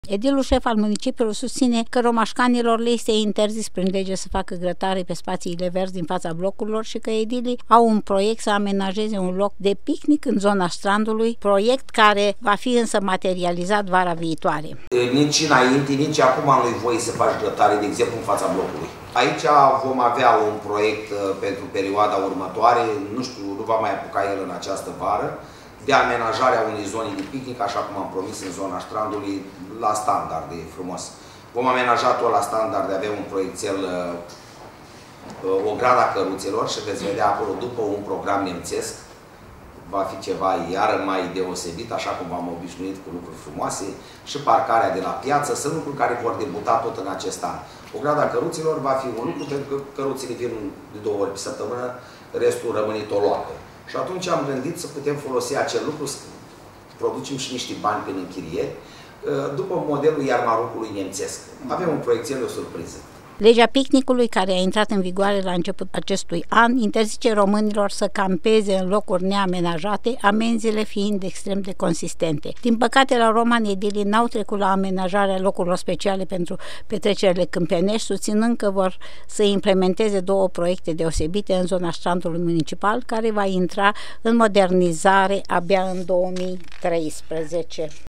Edilul șef al municipiului susține că romașcanilor le este interzis prin lege să facă grătare pe spațiile verzi din fața blocurilor și că edilii au un proiect să amenajeze un loc de picnic în zona strandului, proiect care va fi însă materializat vara viitoare. Nici înainte, nici acum nu-i voie să faci grătare, de exemplu, în fața blocului. Aici vom avea un proiect pentru perioada următoare, nu știu, nu va mai apuca el în această vară, de amenajarea unei zone de picnic, așa cum am promis în zona strandului, la standarde frumos. Vom amenaja tot la standarde, avem un proiectel, o grada căruțelor și veți vedea acolo, după un program nemțesc, va fi ceva iară mai deosebit, așa cum v-am obișnuit cu lucruri frumoase, și parcarea de la piață, sunt lucruri care vor debuta tot în acest an. O grada căruțelor va fi un lucru, pentru că căruțele vin de 2 ori pe săptămână, restul rămâne toloacă. Și atunci am gândit să putem folosi acel lucru, să producem și niște bani prin închirieri, după modelul iarmarucului nemțesc. Avem un proiectel de o surpriză. Legea picnicului, care a intrat în vigoare la început acestui an, interzice românilor să campeze în locuri neamenajate, amenziile fiind extrem de consistente. Din păcate, la Roman, edilii n-au trecut la amenajarea locurilor speciale pentru petrecerile câmpenești, susținând că vor să implementeze 2 proiecte deosebite în zona strandului municipal, care va intra în modernizare abia în 2013.